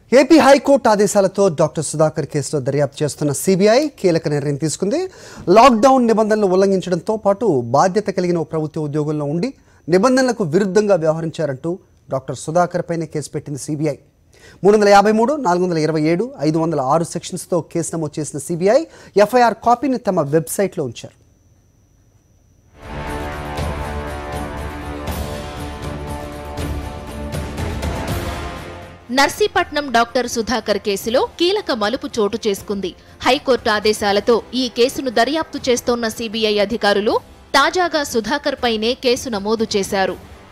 AP high court ఆదేశాలతో doctor Sudhakar కేసులో దర్యాప్తు చేస్తున్న సిబిఐ కీలక నిర్ణయం తీసుకుంది. లాక్డౌన్ నిబంధనలు ఉల్లంఘించడంతో పాటు బాధ్యత కలిగిన ప్రభుత్వ ఉద్యోగంలో ఉండి నిబంధనలకు విరుద్ధంగా వ్యవహరించారంటూ డాక్టర్ సుధాకర్ పైనే కేసు పెట్టింది సిబిఐ. 353, 427, 506 సెక్షన్స్తో కేసు నమోదు చేసిన సిబిఐ ఎఫ్ఐఆర్ కాపీని తమ వెబ్సైట్లో ఉంచారు. నర్సీపట్నం డాక్టర్ సుధాకర్ కేసులో కీలక మలుపు చోటు చేసుకుంది. హైకోర్టు ఆదేశాలతో ఈ కేసును దర్యాప్తు చేస్తోన్న సిబిఐ అధికారులు తాజాగా సుధాకర్ పైనే కేసు నమోదు చేశారు.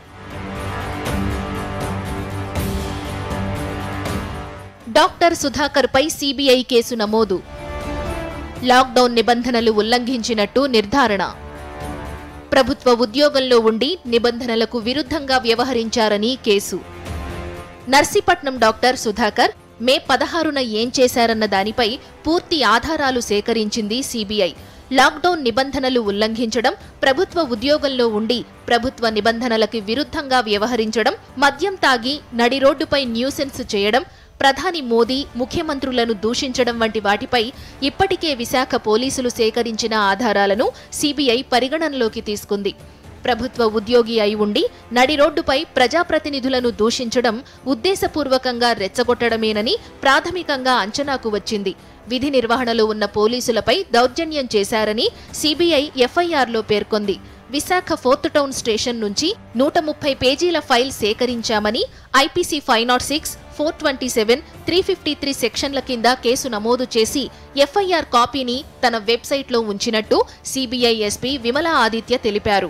డాక్టర్ సుధాకర్ పై సిబిఐ కేసు నమోదు. లాక్డౌన్ నిబంధనలు ఉల్లంఘించినట్టు నిర్ధారణ. ప్రభుత్వ ఉద్యోగంలో ఉండి నిబంధనలకు విరుద్ధంగా వ్యవహరించారని case. Narsipatnam doctor Sudhakar May 16న ఏం చేశారన్న దానిపై పూర్తి ఆధారాలు సేకరించింది సిబిఐ. లాక్డౌన్ నిబంధనలు ఉల్లంఘించడం, ప్రభుత్వ ఉద్యోగంలో ఉండి ప్రభుత్వ నిబంధనలకు విరుద్ధంగా వ్యవహరించడం, మద్యం తాగి నడి రోడ్డుపై న్యూసెన్స్ చేయడం, ప్రధాని మోదీ, ముఖ్యమంత్రులను దూషించడం వంటి వాటిపై ఇప్పటికే విశాఖ పోలీసులు సేకరించిన ఆధారాలను సిబిఐ పరిగణనలోకి తీసుకుంది. ప్రభుత్వ ఉద్యోగి అయి ఉండి నడి రోడ్డుపై ప్రజాప్రతినిధులను దూషించడం ఉద్దేశపూర్వకంగా రెచ్చగొట్టడమేనని ప్రాథమికంగా అంచనాకు వచ్చింది. విధి నిర్వహణలో ఉన్న పోలీసులపై దౌర్జన్యం చేశారని సిబిఐ ఎఫ్ఐఆర్లో పేర్కొంది. విశాఖ ఫోర్త్ టౌన్ స్టేషన్ నుంచి 130 పేజీల ఫైల్ సేకరించామని ఐపీసీ 506, 427, 353 సెక్షన్ల కింద కేసు నమోదు చేసి ఎఫ్ఐఆర్ కాపీని తన వెబ్సైట్లో ఉంచినట్టు సిబిఐ ఎస్పీ విమలా ఆదిత్య తెలిపారు.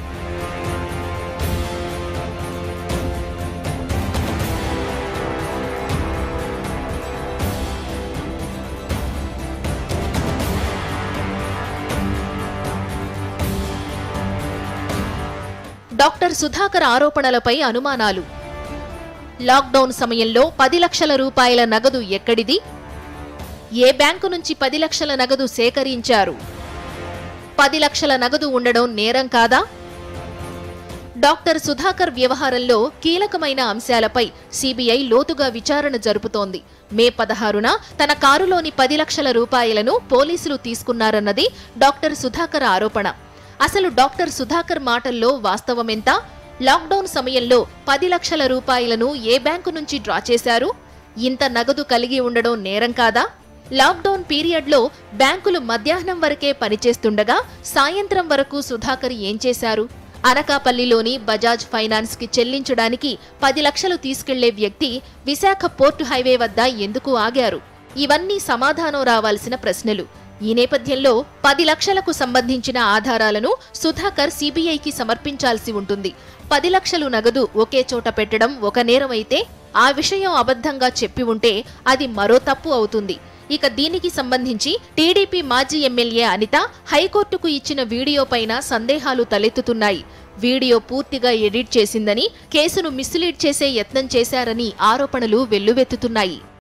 డాక్టర్ సుధాకర్ ఆరోపణలపై అనుమానాలు. లాక్డౌన్ సమయంలో 10 లక్షల రూపాయల నగదు ఎక్కడిది? ఏ బ్యాంకు నుంచి 10 లక్షల నగదు సేకరించారు? 10 లక్షల నగదు ఉండడం నేరం కాదా? డాక్టర్ సుధాకర్ వ్యవహారంలో కీలకమైన అంశాలపై సిబిఐ లోతుగా విచారణ జరుపుతోంది. మే 16న తన కారులోని 10 లక్షల రూపాయలను పోలీసులు తీసుకున్నారన్నది డాక్టర్ సుధాకర్ ఆరోపణ. అసలు డాక్టర్ సుధాకర్ మాటల్లో వాస్తవమెంత? లాక్డౌన్ సమయంలో 10 లక్షల రూపాయలను ఏ బ్యాంకు నుంచి డ్రా చేశారు? ఇంత నగదు కలిగి ఉండడం నేరం కాదా? లాక్డౌన్ పీరియడ్లో బ్యాంకులు మధ్యాహ్నం వరకే పనిచేస్తుండగా సాయంత్రం వరకు సుధాకర్ ఏం చేశారు? అనకాపల్లిలోని బజాజ్ ఫైనాన్స్ కి చెల్లించడానికి 10 లక్షలు తీసుకెళ్లే వ్యక్తి విశాఖ పోర్టు హైవే వద్ద ఎందుకు ఆగారు? ఇవన్నీ సమాధానం రావాల్సిన ప్రశ్నలు. ఈ నేపథ్యంలో 10 లక్షలకు సంబంధించిన ఆధారాలను సుధాకర్ సిబిఐకి సమర్పించాల్సి ఉంటుంది. 10 లక్షలు నగదు ఒకే చోట పెట్టడం ఒక నేరం అయితే, ఆ విషయం అబద్ధంగా చెప్పి ఉంటే అది మరో తప్పు అవుతుంది. ఇక దీనికి సంబంధించి టీడీపీ మాజీ ఎమ్మెల్యే అనిత హైకోర్టుకు ఇచ్చిన వీడియో పైన సందేహాలు తలెత్తుతున్నాయి. వీడియో పూర్తిగా ఎడిట్ చేసిందని, కేసును మిస్లీడ్ చేసే యత్నం చేశారని ఆరోపణలు వెల్లువెత్తుతున్నాయి.